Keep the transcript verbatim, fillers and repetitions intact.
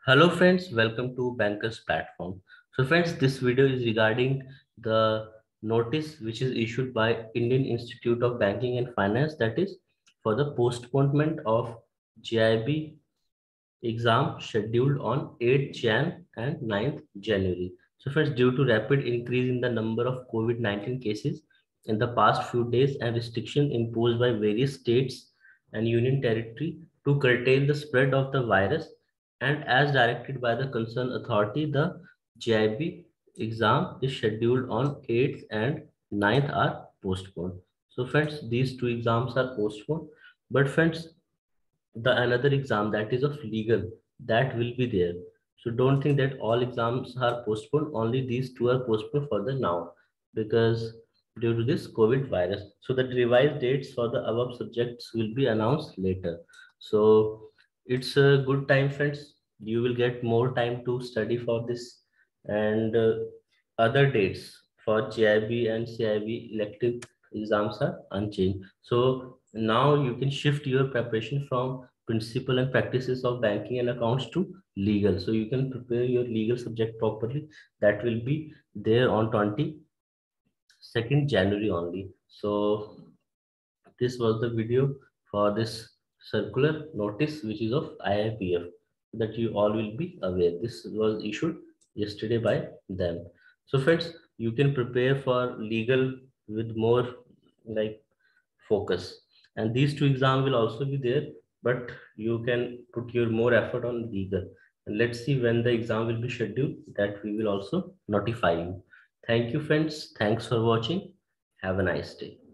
Hello friends, welcome to Bankers Platform. So friends, this video is regarding the notice which is issued by Indian Institute of Banking and Finance, that is for the postponement of G I B exam scheduled on eighth January and ninth January. So friends, due to rapid increase in the number of COVID nineteen cases in the past few days and restriction imposed by various states and union territory to curtail the spread of the virus, and as directed by the concerned authority, the G I B exam is scheduled on eighth and ninth are postponed. So friends, these two exams are postponed. But friends, the another exam that is of legal, that will be there. So don't think that all exams are postponed, only these two are postponed for the now, because due to this COVID virus. So the revised dates for the above subjects will be announced later. So it's a good time friends, you will get more time to study for this. And uh, other dates for G I B and C I B elective exams are unchanged. So now you can shift your preparation from principle and practices of banking and accounts to legal. So you can prepare your legal subject properly. That will be there on twenty-second January only. So this was the video for this circular notice, which is of I I P F, that you all will be aware. This was issued yesterday by them. So friends, you can prepare for legal with more like focus. And these two exams will also be there, but you can put your more effort on legal. And let's see when the exam will be scheduled, that we will also notify you. Thank you, friends. Thanks for watching. Have a nice day.